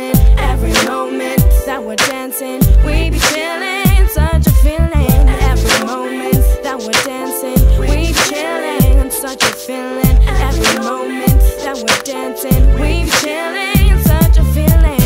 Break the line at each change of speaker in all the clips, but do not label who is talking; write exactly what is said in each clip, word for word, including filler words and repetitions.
feeling. Every moment that we're dancing, we be chilling, such a feeling. Every moment that we're dancing, we be chilling, such a feeling. Every moment that we're dancing, we be chilling, such a feeling.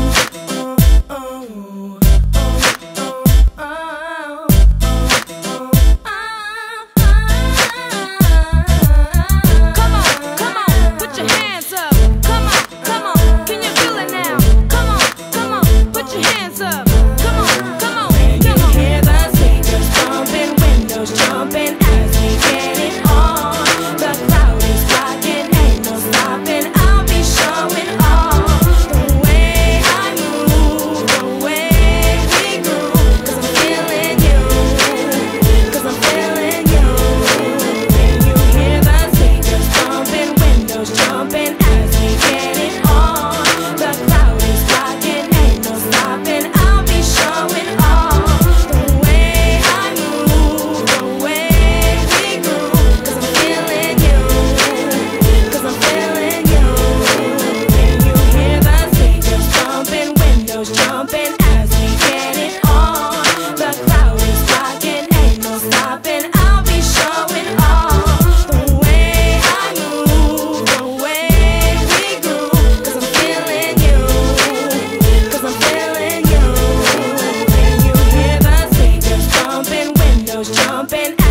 Jumping as we get it on. The crowd is rocking, ain't no stopping. I'll be showing off the way I move, the way we groove. Cause I'm feeling you, cause I'm feeling you. When you hear the speakers bumping, windows jumping.